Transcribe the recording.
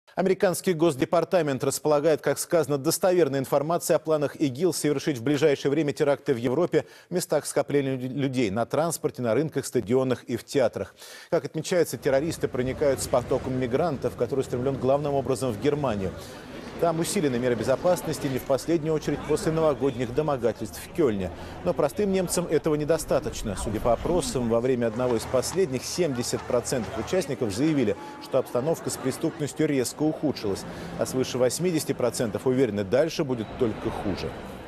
Американский Госдепартамент располагает, как сказано, достоверной информацией о планах ИГИЛ совершить в ближайшее время теракты в Европе в местах скопления людей, на транспорте, на рынках, стадионах и в театрах. Как отмечается, террористы проникают с потоком мигрантов, который устремлен главным образом в Германию. Там усилены меры безопасности, не в последнюю очередь после новогодних домогательств в Кёльне. Но простым немцам этого недостаточно. Судя по опросам, во время одного из последних 70% участников заявили, что обстановка с преступностью резко ухудшилась. А свыше 80% уверены, дальше будет только хуже.